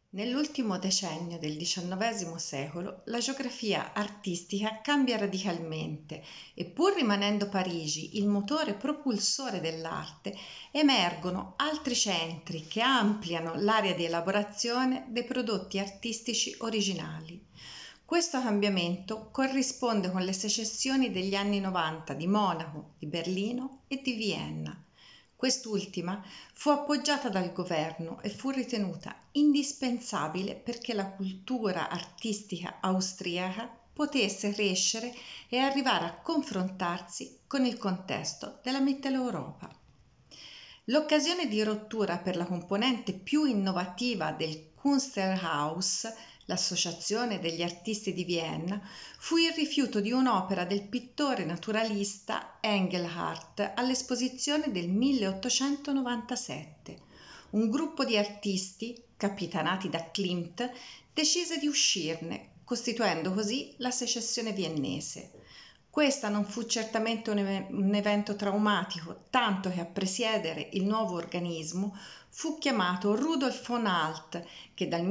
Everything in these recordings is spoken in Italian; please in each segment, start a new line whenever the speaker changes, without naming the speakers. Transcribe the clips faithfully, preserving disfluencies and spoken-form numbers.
Nell'ultimo decennio del diciannovesimo secolo la geografia artistica cambia radicalmente e pur rimanendo Parigi il motore propulsore dell'arte, emergono altri centri che ampliano l'area di elaborazione dei prodotti artistici originali. Questo cambiamento corrisponde con le secessioni degli anni novanta di Monaco, di Berlino e di Vienna. Quest'ultima fu appoggiata dal governo e fu ritenuta indispensabile perché la cultura artistica austriaca potesse crescere e arrivare a confrontarsi con il contesto della Mitteleuropa. L'occasione di rottura per la componente più innovativa del Kunsthaus, l'Associazione degli Artisti di Vienna, fu il rifiuto di un'opera del pittore naturalista Engelhardt all'esposizione del milleottocentonovantasette. Un gruppo di artisti, capitanati da Klimt, decise di uscirne, costituendo così la secessione viennese. Questa non fu certamente un, ev- un evento traumatico, tanto che a presiedere il nuovo organismo fu chiamato Rudolf von Alt, che dal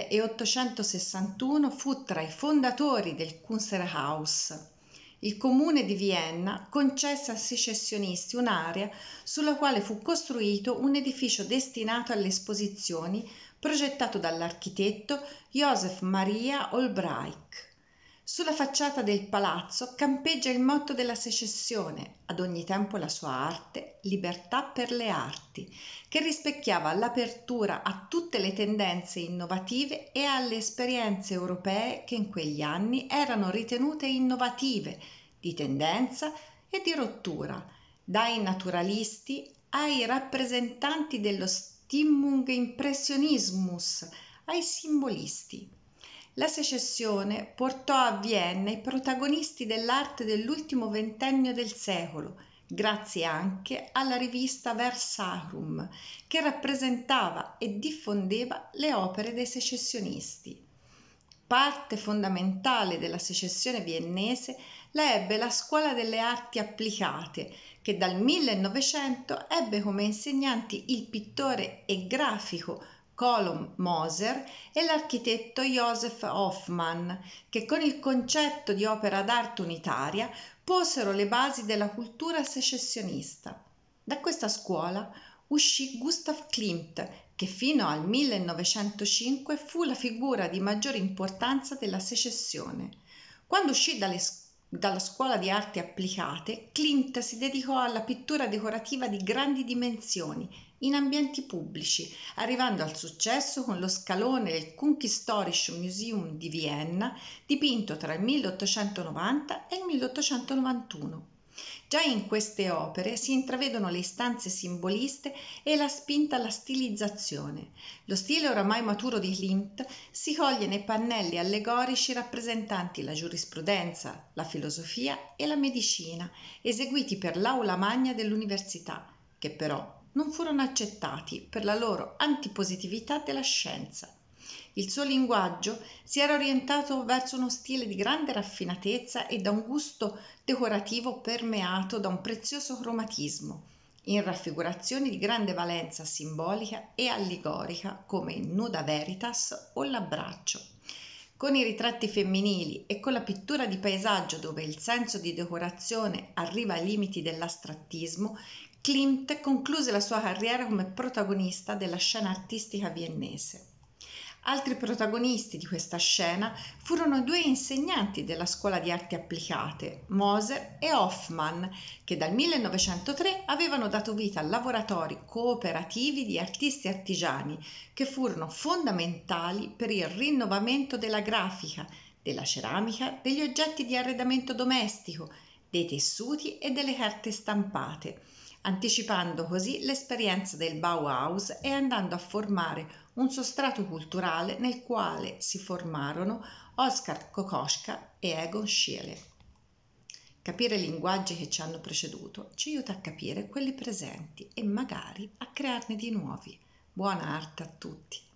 milleottocentosessantuno fu tra i fondatori del Kunsthaus. Il comune di Vienna concesse ai secessionisti un'area sulla quale fu costruito un edificio destinato alle esposizioni, progettato dall'architetto Joseph Maria Olbreich. Sulla facciata del palazzo campeggia il motto della secessione, ad ogni tempo la sua arte, libertà per le arti, che rispecchiava l'apertura a tutte le tendenze innovative e alle esperienze europee che in quegli anni erano ritenute innovative, di tendenza e di rottura, dai naturalisti ai rappresentanti dello Stimmung Impressionismus, ai simbolisti. La secessione portò a Vienna i protagonisti dell'arte dell'ultimo ventennio del secolo, grazie anche alla rivista Versarum, che rappresentava e diffondeva le opere dei secessionisti. Parte fondamentale della secessione viennese la ebbe la Scuola delle Arti Applicate, che dal millenovecento ebbe come insegnanti il pittore e grafico Colm Moser e l'architetto Joseph Hoffmann, che con il concetto di opera d'arte unitaria posero le basi della cultura secessionista. Da questa scuola uscì Gustav Klimt, che fino al millenovecentocinque fu la figura di maggiore importanza della secessione. Quando uscì dalle dalla scuola di arti applicate, Klimt si dedicò alla pittura decorativa di grandi dimensioni in ambienti pubblici, arrivando al successo con lo scalone del Kunsthistorisches Museum di Vienna, dipinto tra il milleottocentonovanta e il milleottocentonovantuno. Già in queste opere si intravedono le istanze simboliste e la spinta alla stilizzazione. Lo stile oramai maturo di Klimt si coglie nei pannelli allegorici rappresentanti la giurisprudenza, la filosofia e la medicina, eseguiti per l'aula magna dell'università, che però non furono accettati per la loro antipositività della scienza. Il suo linguaggio si era orientato verso uno stile di grande raffinatezza e da un gusto decorativo permeato da un prezioso cromatismo, in raffigurazioni di grande valenza simbolica e allegorica come il Nuda Veritas o l'Abbraccio. Con i ritratti femminili e con la pittura di paesaggio dove il senso di decorazione arriva ai limiti dell'astrattismo, Klimt concluse la sua carriera come protagonista della scena artistica viennese. Altri protagonisti di questa scena furono i due insegnanti della scuola di arti applicate, Moser e Hoffmann, che dal millenovecentotre avevano dato vita a laboratori cooperativi di artisti artigiani che furono fondamentali per il rinnovamento della grafica, della ceramica, degli oggetti di arredamento domestico, dei tessuti e delle carte stampate, anticipando così l'esperienza del Bauhaus e andando a formare un sostrato culturale nel quale si formarono Oskar Kokoschka e Egon Schiele. Capire i linguaggi che ci hanno preceduto ci aiuta a capire quelli presenti e magari a crearne di nuovi. Buona arte a tutti!